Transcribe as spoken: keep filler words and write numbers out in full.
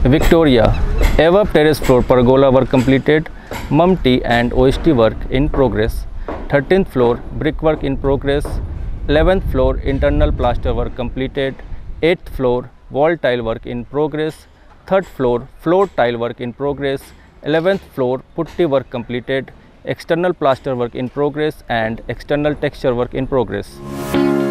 Victoria, above terrace floor pergola work completed. Mum tea and O S T work in progress. thirteenth floor brickwork in progress. eleventh floor internal plaster work completed. eighth floor wall tile work in progress. third floor floor tile work in progress. eleventh floor putty work completed. External plaster work in progress and external texture work in progress.